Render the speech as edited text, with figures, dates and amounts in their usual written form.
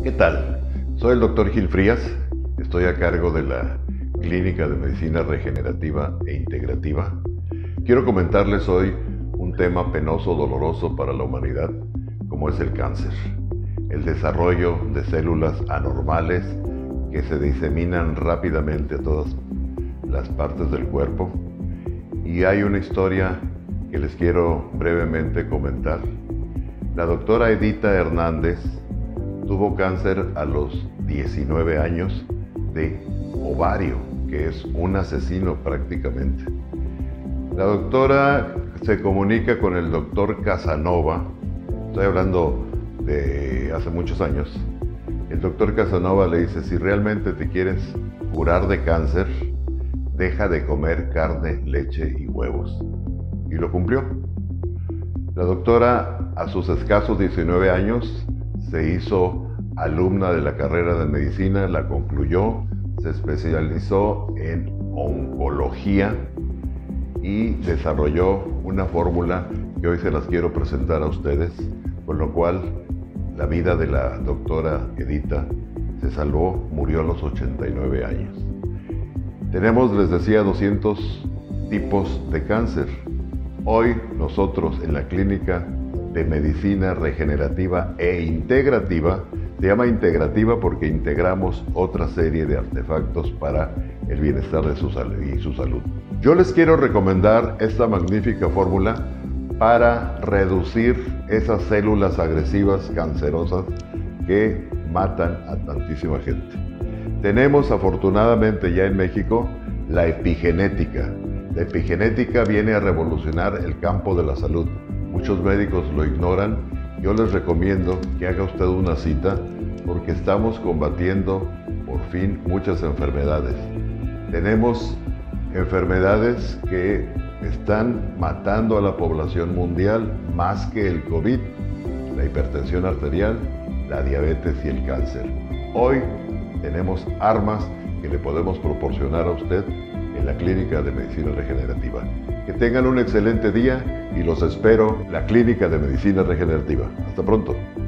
¿Qué tal? Soy el Dr. Gil Frías, estoy a cargo de la Clínica de Medicina Regenerativa e Integrativa. Quiero comentarles hoy un tema penoso, doloroso para la humanidad, como es el cáncer. El desarrollo de células anormales que se diseminan rápidamente a todas las partes del cuerpo. Y hay una historia que les quiero brevemente comentar. La doctora Edita Hernández tuvo cáncer a los 19 años de ovario, que es un asesino prácticamente. La doctora se comunica con el doctor Casanova, estoy hablando de hace muchos años. El doctor Casanova le dice: si realmente te quieres curar de cáncer, deja de comer carne, leche y huevos. Y lo cumplió. La doctora, a sus escasos 19 años, se hizo alumna de la carrera de medicina, la concluyó, se especializó en oncología y desarrolló una fórmula que hoy se las quiero presentar a ustedes, con lo cual la vida de la doctora Edita se salvó, murió a los 89 años. Tenemos, les decía, 200 tipos de cáncer. Hoy nosotros en la Clínica de Medicina Regenerativa e Integrativa, se llama integrativa porque integramos otra serie de artefactos para el bienestar de su salud. Yo les quiero recomendar esta magnífica fórmula para reducir esas células agresivas cancerosas que matan a tantísima gente. Tenemos afortunadamente ya en México la epigenética. La epigenética viene a revolucionar el campo de la salud. Muchos médicos lo ignoran. Yo les recomiendo que haga usted una cita porque estamos combatiendo por fin muchas enfermedades. Tenemos enfermedades que están matando a la población mundial más que el COVID, la hipertensión arterial, la diabetes y el cáncer. Hoy tenemos armas que le podemos proporcionar a usted en la Clínica de Medicina Regenerativa. Que tengan un excelente día y los espero en la Clínica de Medicina Regenerativa. Hasta pronto.